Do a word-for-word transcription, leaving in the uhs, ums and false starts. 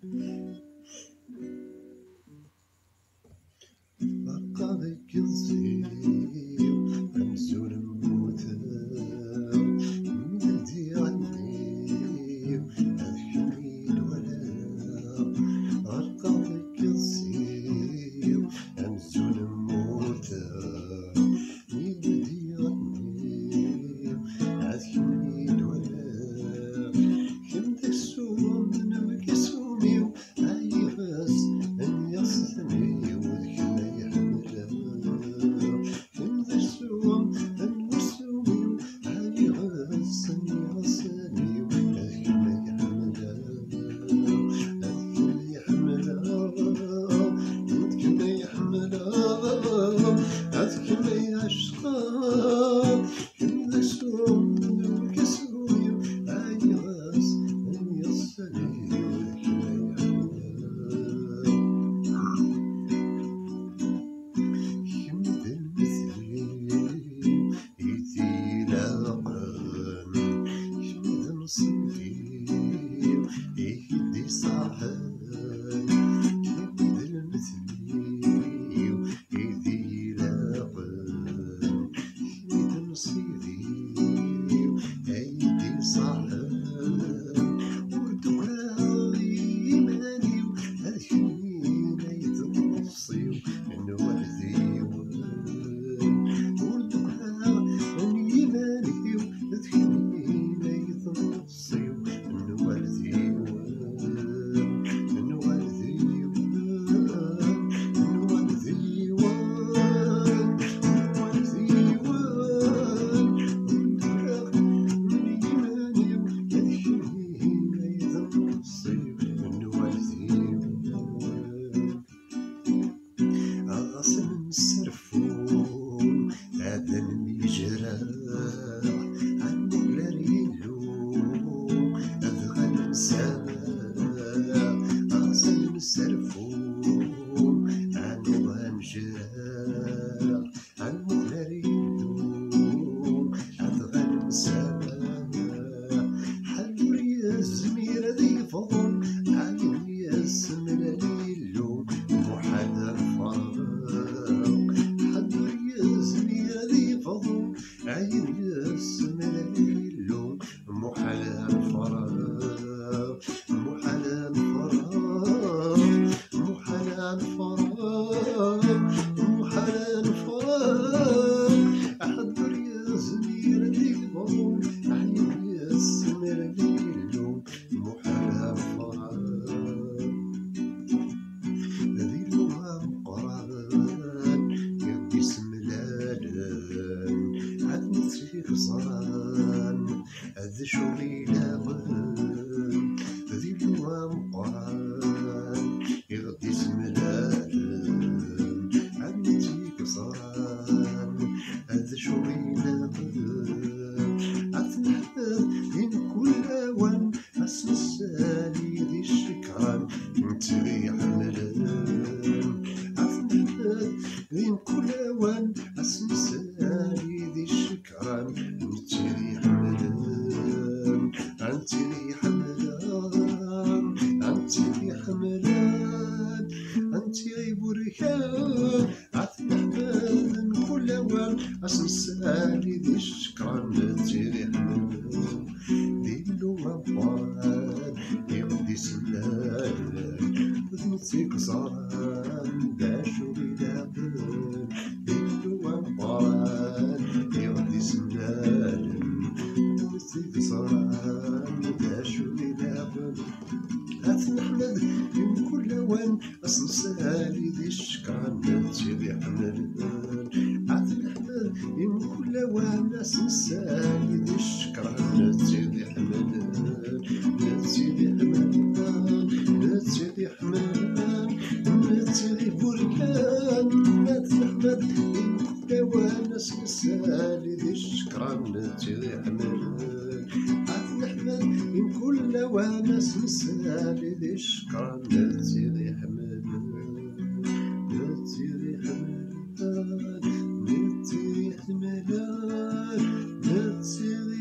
عقابك نسيو أمزون موتاو ميدي عنيو الحميد ولاو عقابك نسيو أمزون موتاو ميدي عنيو الحميد ولاو كم تكسوم نوك يسوميو عيباس أن يصنيو يهدي صاحب كبد المثلي ويدي لاقن كبد نصيبي أيدي صاحب وردوها إيماني وهالحنين يتنصي ونوردي وردوها إيماني وهالحنين يتنصي غصن السرفون هذا المجرى عنو لريلو أبغى ننسى غصن السرفون عنو هنجرى عنو لريلو أبغى ننسى حلو يا زمير ذي فضل عين يا سمر ليلو محل الفرق حلو يا زمير ذي فضل عين يا سمر ليلو محل الفرق محل الفرق محل الفرق محل الفرق حضر يا زمير ذي فضل عين يا سمر ليلو محل الفرق خصان هذا شغلي لاغن ذي اللوام قران يغدي سملان عمتي قصران هذا شغلي لاغن عتنحفظ من كل اوان اسم السالي ذي الشكران نتغي حملان عتنحفظ من كل اوان اسم السالي ذي الشكران نتري حملان أنتري حملان أنتري حملان أنتري بركان عتنحمد من كل وان اسم السالي ذي الشكران نتري حملان ذي اللوام قران يغدي سلان ذنتي قصران داشو بلابن ذي اللوام قران يغدي سلان ذنتي قصران داشو بلابن عتنحمد من كل وان اسم السالي ذي الشكران نتري حملان عتنحمد من كل وان اسم السالي ذي الشكران نتري حملان نتري حملان نتري حملان نتري بركان عتنحمد من كل وان اسم السالي ذي الشكران نتري حملان عتنحمد من كل وان اسم السالي ذي الشكران نتري حملان نتري حملان نتري حملان نتري